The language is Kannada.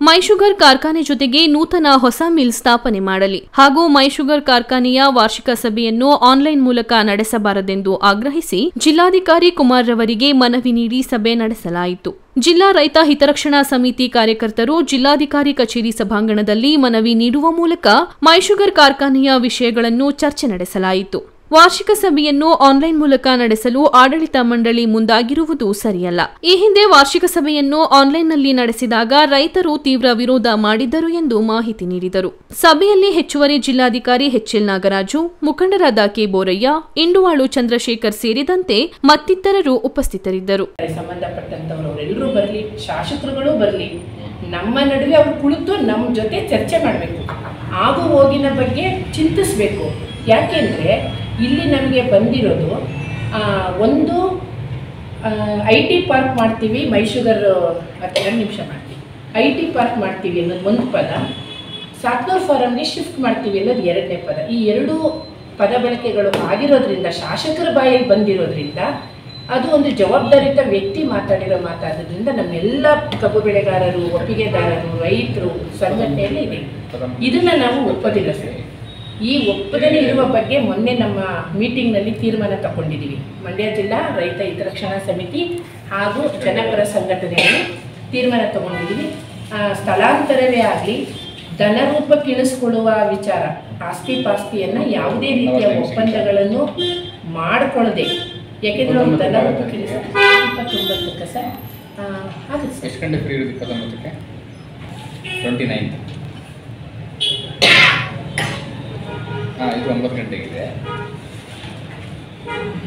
ಮೈಶುಗರ್ ಕಾರ್ಖಾನೆ ಜೊತೆಗೆ ನೂತನ ಹೊಸ ಮಿಲ್ ಸ್ಥಾಪನೆ ಮಾಡಲಿ ಹಾಗೂ ಮೈಶುಗರ್ ಕಾರ್ಖಾನೆಯ ವಾರ್ಷಿಕ ಸಭೆಯನ್ನು ಆನ್ಲೈನ್ ಮೂಲಕ ನಡೆಸಬಾರದೆಂದು ಆಗ್ರಹಿಸಿ ಜಿಲ್ಲಾಧಿಕಾರಿ ಕುಮಾರ್ ರವರಿಗೆ ಮನವಿ ನೀಡಿ ಸಭೆ ನಡೆಸಲಾಯಿತು. ಜಿಲ್ಲಾ ರೈತ ಹಿತರಕ್ಷಣಾ ಸಮಿತಿ ಕಾರ್ಯಕರ್ತರು ಜಿಲ್ಲಾಧಿಕಾರಿ ಕಚೇರಿ ಸಭಾಂಗಣದಲ್ಲಿ ಮನವಿ ನೀಡುವ ಮೂಲಕ ಮೈಶುಗರ್ ಕಾರ್ಖಾನೆಯ ವಿಷಯಗಳನ್ನು ಚರ್ಚೆ ನಡೆಸಲಾಯಿತು. ವಾರ್ಷಿಕ ಸಭೆಯನ್ನು ಆನ್ಲೈನ್ ಮೂಲಕ ನಡೆಸಲು ಆಡಳಿತ ಮಂಡಳಿ ಮುಂದಾಗಿರುವುದು ಸರಿಯಲ್ಲ. ಈ ಹಿಂದೆ ವಾರ್ಷಿಕ ಸಭೆಯನ್ನು ಆನ್ಲೈನ್ನಲ್ಲಿ ನಡೆಸಿದಾಗ ರೈತರು ತೀವ್ರ ವಿರೋಧ ಮಾಡಿದ್ದರು ಎಂದು ಮಾಹಿತಿ ನೀಡಿದರು. ಸಭೆಯಲ್ಲಿ ಹೆಚ್ಚುವರಿ ಜಿಲ್ಲಾಧಿಕಾರಿ ಎಚ್ಎಲ್ ನಾಗರಾಜು, ಮುಖಂಡರಾದ ಕೆ ಬೋರಯ್ಯ, ಇಂಡುವಾಳು ಚಂದ್ರಶೇಖರ್ ಸೇರಿದಂತೆ ಮತ್ತಿತರರು ಉಪಸ್ಥಿತರಿದ್ದರು. ಸಂಬಂಧಪಟ್ಟಂತವರೆಲ್ಲರೂ ಬರಲಿ, ಶಾಸಕರುಗಳು ಬರಲಿ, ನಮ್ಮ ನಡುವೆ ಅವರು ಕುಳಿತು ನಮ್ಮ ಜೊತೆ ಚರ್ಚೆ ಮಾಡಬೇಕು, ಆಗು ಹೋಗಿನ ಬಗ್ಗೆ ಚಿಂತಿಸಬೇಕು. ಯಾಕೆಂದರೆ ಇಲ್ಲಿ ನಮಗೆ ಬಂದಿರೋದು ಒಂದು IT ಪಾರ್ಕ್ ಮಾಡ್ತೀವಿ, ಮೈಶುಗರ್ 2 ನಿಮಿಷ ಮಾಡ್ತೀವಿ, IT ಪಾರ್ಕ್ ಮಾಡ್ತೀವಿ ಅನ್ನೋದು ಒಂದು ಪದ, ಸಾತ್ನೂರ್ ಫಾರಮ್ಗೆ ಶಿಫ್ಟ್ ಮಾಡ್ತೀವಿ ಅನ್ನೋದು 2ನೇ ಪದ. ಈ 2 ಪದ ಬಳಕೆಗಳು ಆಗಿರೋದ್ರಿಂದ, ಶಾಸಕರ ಬಾಯಲ್ಲಿ ಬಂದಿರೋದ್ರಿಂದ, ಅದು ಒಂದು ಜವಾಬ್ದಾರಿತ ವ್ಯಕ್ತಿ ಮಾತಾಡೋದ್ರಿಂದ ನಮ್ಮೆಲ್ಲ ಕಬ್ಬು ಬೆಳೆಗಾರರು, ಒಪ್ಪಿಗೆದಾರರು, ರೈತರು ಸಂಘಟನೆಯಲ್ಲಿ ಇದೆ. ಇದನ್ನು ನಾವು ಒಪ್ಪೋದಿಲ್ಲ ಸರ್. ಈ ಒಪ್ಪದೇ ಇರುವ ಬಗ್ಗೆ ಮೊನ್ನೆ ನಮ್ಮ ಮೀಟಿಂಗ್ನಲ್ಲಿ ತೀರ್ಮಾನ ತಗೊಂಡಿದ್ದೀವಿ. ಮಂಡ್ಯ ಜಿಲ್ಲಾ ರೈತ ಹಿತರಕ್ಷಣಾ ಸಮಿತಿ ಹಾಗೂ ಜನಪರ ಸಂಘಟನೆಯಲ್ಲಿ ತೀರ್ಮಾನ ತಗೊಂಡಿದ್ದೀವಿ. ಸ್ಥಳಾಂತರವೇ ಆಗಲಿ, ಧನರೂಪಕ್ಕೆ ಇಳಿಸ್ಕೊಳ್ಳುವ ವಿಚಾರ, ಆಸ್ತಿ ಪಾಸ್ತಿಯನ್ನು ಯಾವುದೇ ರೀತಿಯ ಒಪ್ಪಂದಗಳನ್ನು ಮಾಡಿಕೊಳ್ಳದೆ, ಯಾಕೆಂದರೆ ಅವರು ಧನರೂಪಕ್ಕೆ ಇಳಿಸ್ತಾರೆ 29ಕ್ಕೆ ಸರ್ ಆಗುತ್ತೆ ಸರ್. ಎಷ್ಟು ಗಂಟೆ ಫ್ರೀ ಇರೋದು? 29ಕ್ಕೆ 29. ಇದು 9 ಗಂಟೆಗಿದೆ.